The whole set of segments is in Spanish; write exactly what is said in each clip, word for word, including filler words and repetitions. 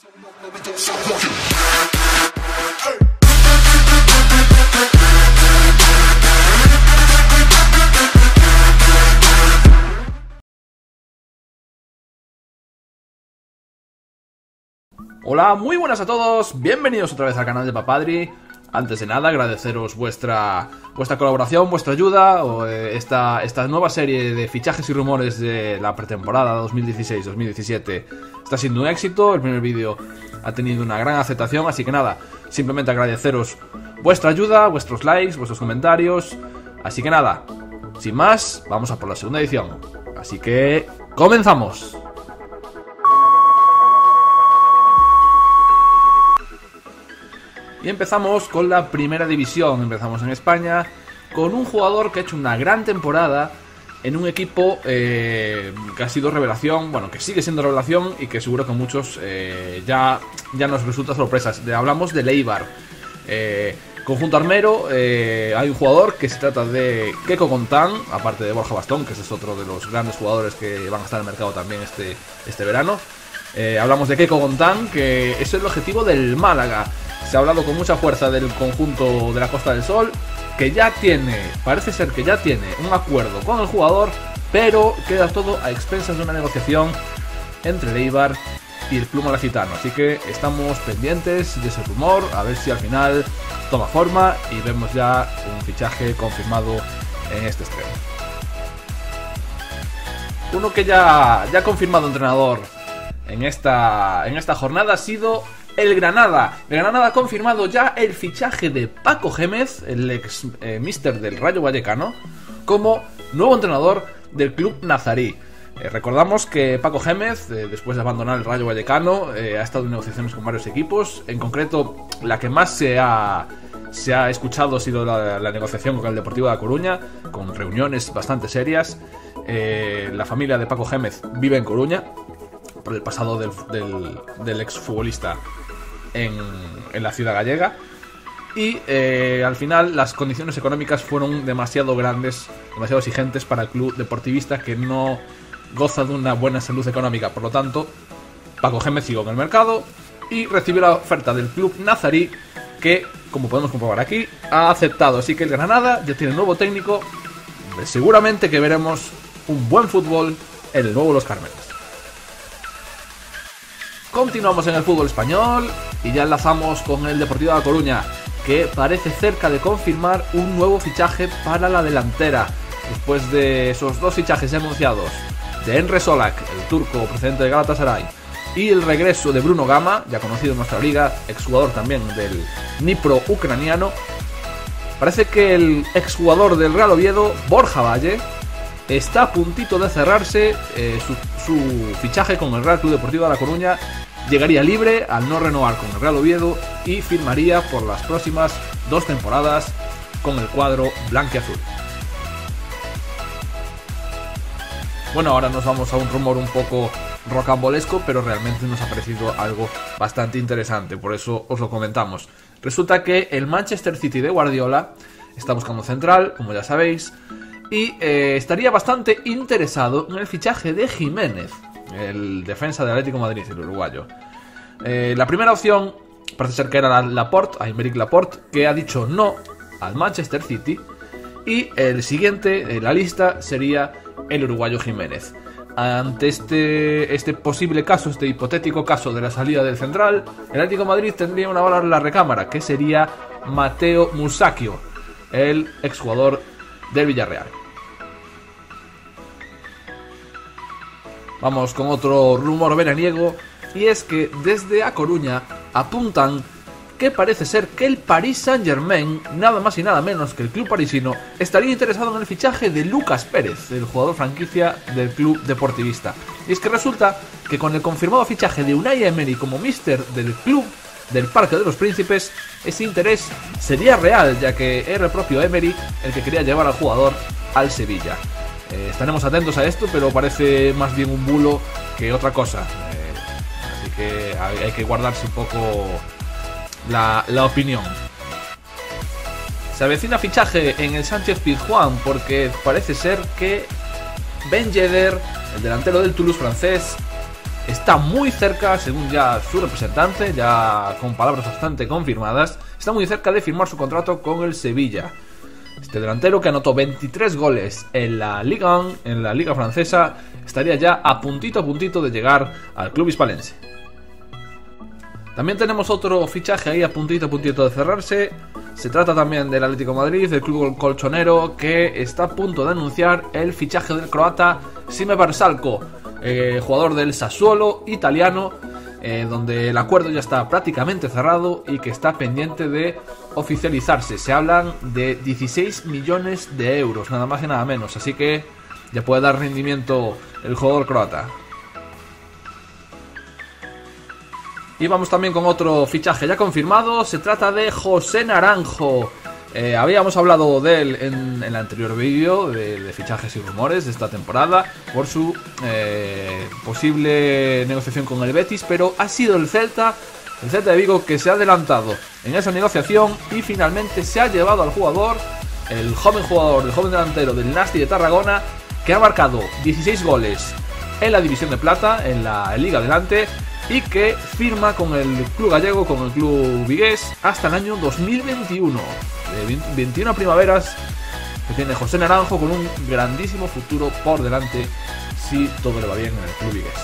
Hola, muy buenas a todos, bienvenidos otra vez al canal de Papadri. Antes de nada, agradeceros vuestra vuestra colaboración, vuestra ayuda, o, eh, esta, esta nueva serie de fichajes y rumores de la pretemporada dos mil dieciséis dos mil diecisiete está siendo un éxito. El primer vídeo ha tenido una gran aceptación, así que nada, simplemente agradeceros vuestra ayuda, vuestros likes, vuestros comentarios. Así que nada, sin más, vamos a por la segunda edición. Así que, ¡comenzamos! Y empezamos con la primera división, empezamos en España, con un jugador que ha hecho una gran temporada en un equipo eh, que ha sido revelación, bueno, que sigue siendo revelación y que seguro que a muchos eh, ya, ya nos resulta sorpresas. De, hablamos del Eibar. Eh, conjunto armero, eh, hay un jugador que se trata de Keko Gontán, aparte de Borja Bastón, que ese es otro de los grandes jugadores que van a estar en el mercado también este, este verano. Eh, hablamos de Keko Gontán, que es el objetivo del Málaga. Se ha hablado con mucha fuerza del conjunto de la Costa del Sol, que ya tiene, parece ser que ya tiene un acuerdo con el jugador, pero queda todo a expensas de una negociación entre el Eibar y el club malacitano. Así que estamos pendientes de ese rumor, a ver si al final toma forma y vemos ya un fichaje confirmado en este estreno. Uno que ya, ya ha confirmado entrenador en esta, en esta jornada ha sido el Granada. El Granada ha confirmado ya el fichaje de Paco Gémez, el ex eh, míster del Rayo Vallecano, como nuevo entrenador del club nazarí. Eh, recordamos que Paco Gémez, eh, después de abandonar el Rayo Vallecano, eh, ha estado en negociaciones con varios equipos. En concreto, la que más se ha, se ha escuchado ha sido la, la negociación con el Deportivo de La Coruña, con reuniones bastante serias. Eh, la familia de Paco Gémez vive en Coruña, por el pasado del, del, del exfutbolista en, en la ciudad gallega. Y eh, al final las condiciones económicas fueron demasiado grandes, demasiado exigentes para el club deportivista, que no goza de una buena salud económica. Por lo tanto, Paco Gémez siguió en el mercado y recibió la oferta del club nazarí, que, como podemos comprobar aquí, ha aceptado. Así que el Granada ya tiene un nuevo técnico. Seguramente que veremos un buen fútbol en el nuevo Los Cármenes. Continuamos en el fútbol español y ya enlazamos con el Deportivo de La Coruña, que parece cerca de confirmar un nuevo fichaje para la delantera. Después de esos dos fichajes anunciados de Emre Solak, el turco procedente de Galatasaray, y el regreso de Bruno Gama, ya conocido en nuestra liga, exjugador también del Dnipro ucraniano, parece que el exjugador del Real Oviedo, Borja Valle, está a puntito de cerrarse eh, su, su fichaje con el Real Club Deportivo de La Coruña. Llegaría libre al no renovar con el Real Oviedo y firmaría por las próximas dos temporadas con el cuadro blanquiazul. Bueno, ahora nos vamos a un rumor un poco rocambolesco, pero realmente nos ha parecido algo bastante interesante, por eso os lo comentamos. Resulta que el Manchester City de Guardiola está buscando central, como ya sabéis, y eh, estaría bastante interesado en el fichaje de Jiménez, el defensa del Atlético de Madrid, el uruguayo. Eh, la primera opción parece ser que era Laporte, Aymeric Laporte, que ha dicho no al Manchester City. Y el siguiente en la lista sería el uruguayo Jiménez. Ante este, este posible caso, este hipotético caso de la salida del central, el Atlético de Madrid tendría una bala en la recámara, que sería Mateo Musacchio, el exjugador del Villarreal. Vamos con otro rumor veraniego, y es que desde A Coruña apuntan que parece ser que el Paris Saint-Germain, nada más y nada menos que el club parisino, estaría interesado en el fichaje de Lucas Pérez, el jugador franquicia del club deportivista. Y es que resulta que con el confirmado fichaje de Unai Emery como míster del club del Parque de los Príncipes, ese interés sería real, ya que era el propio Emery el que quería llevar al jugador al Sevilla. Eh, estaremos atentos a esto, pero parece más bien un bulo que otra cosa. Eh, así que hay, hay que guardarse un poco la, la opinión. Se avecina fichaje en el Sánchez Pizjuán porque parece ser que Ben Yedder, el delantero del Toulouse francés, está muy cerca, según ya su representante, ya con palabras bastante confirmadas, está muy cerca de firmar su contrato con el Sevilla. Este delantero, que anotó veintitrés goles en la Liga uno, en la Liga Francesa, estaría ya a puntito a puntito de llegar al club hispalense. También tenemos otro fichaje ahí a puntito a puntito de cerrarse. Se trata también del Atlético de Madrid, del club colchonero, que está a punto de anunciar el fichaje del croata Sime Vrsaljko, eh, jugador del Sassuolo italiano, eh, donde el acuerdo ya está prácticamente cerrado y que está pendiente de oficializarse. Se hablan de dieciséis millones de euros, nada más y nada menos, así que ya puede dar rendimiento el jugador croata. Y vamos también con otro fichaje ya confirmado. Se trata de José Naranjo. eh, Habíamos hablado de él en, en el anterior vídeo de, de fichajes y rumores de esta temporada por su eh, posible negociación con el Betis, pero ha sido el Celta El Celta de Vigo que se ha adelantado en esa negociación y finalmente se ha llevado al jugador, el joven jugador, el joven delantero del Nasti de Tarragona, que ha marcado dieciséis goles en la División de Plata, en la Liga Adelante, y que firma con el club gallego, con el club vigués, hasta el año dos mil veintiuno. De veintiuna primaveras que tiene José Naranjo, con un grandísimo futuro por delante si todo le va bien en el club vigués.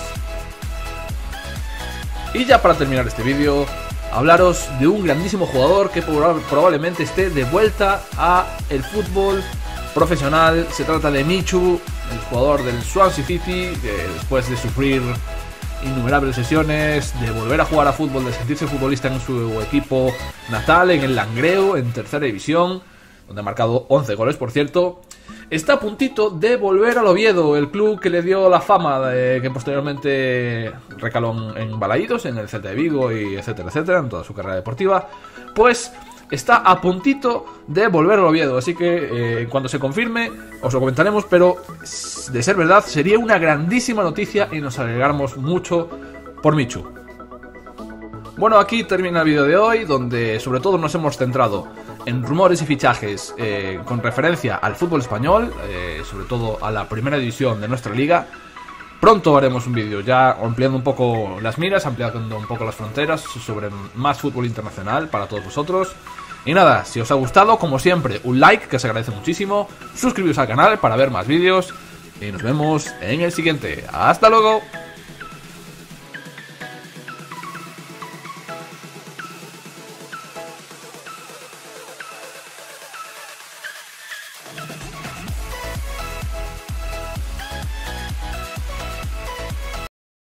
Y ya para terminar este vídeo, hablaros de un grandísimo jugador que probablemente esté de vuelta a el fútbol profesional. Se trata de Michu, el jugador del Swansea City, que después de sufrir innumerables sesiones, de volver a jugar a fútbol, de sentirse futbolista en su equipo natal, en el Langreo, en tercera división, donde ha marcado once goles, por cierto, está a puntito de volver al Oviedo, el club que le dio la fama de que posteriormente recaló en Balaídos, en el Celta de Vigo y etcétera, etcétera, en toda su carrera deportiva. Pues está a puntito de volver al Oviedo, así que eh, cuando se confirme os lo comentaremos, pero de ser verdad sería una grandísima noticia y nos alegramos mucho por Michu. Bueno, aquí termina el vídeo de hoy, donde sobre todo nos hemos centrado en rumores y fichajes eh, con referencia al fútbol español, eh, sobre todo a la primera división de nuestra liga. Pronto haremos un vídeo ya ampliando un poco las miras, ampliando un poco las fronteras sobre más fútbol internacional para todos vosotros. Y nada, si os ha gustado, como siempre, un like, que se agradece muchísimo, suscribiros al canal para ver más vídeos y nos vemos en el siguiente. ¡Hasta luego!